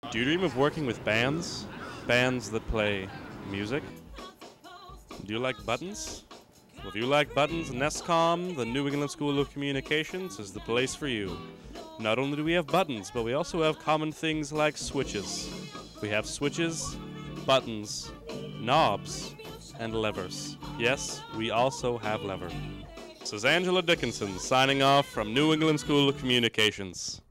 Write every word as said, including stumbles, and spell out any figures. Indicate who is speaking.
Speaker 1: Do you dream of working with bands? Bands that play music? Do you like buttons? Well, if you like buttons, Nescom, the New England School of Communications, is the place for you. Not only do we have buttons, but we also have common things like switches. We have switches, buttons, knobs, and levers. Yes, we also have lever. This is Angela Dickinson signing off from New England School of Communications.